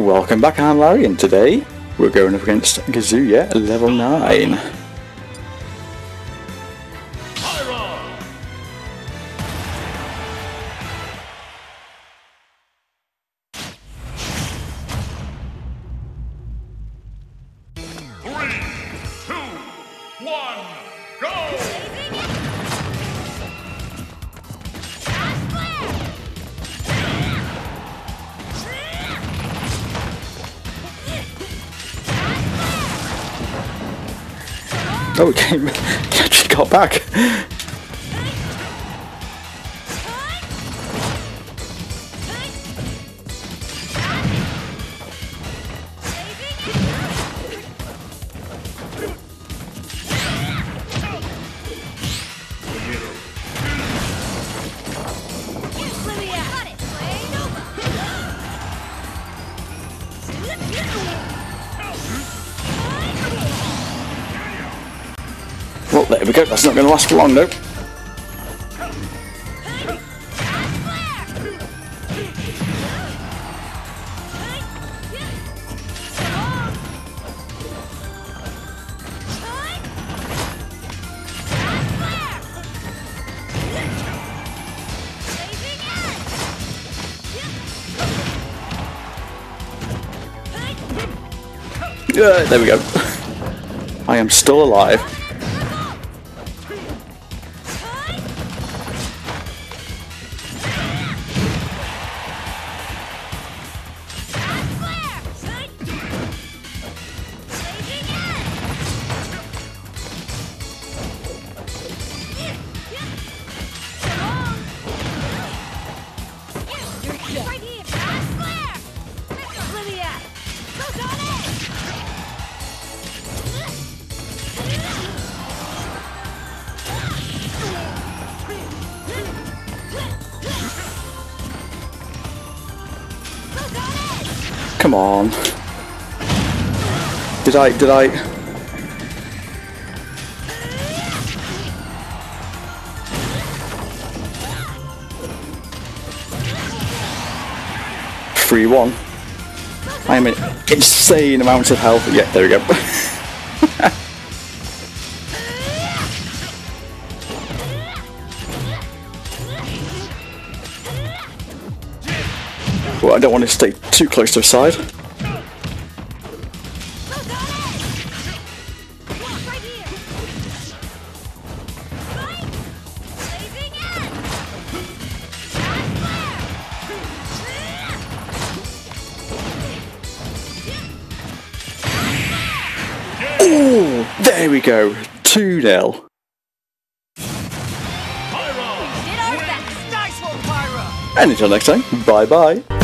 Welcome back, I'm Larry, and today we're going up against Kazuya level 9. Oh, he actually got back. Well, there we go. That's not going to last for long, though. There we go. I am still alive. Come on. Did I? Free one. I am an insane amount of health. Yeah, there we go. Well, I don't want to stay too close to the side. Oh, there we go. 2-0. And until next time, bye bye.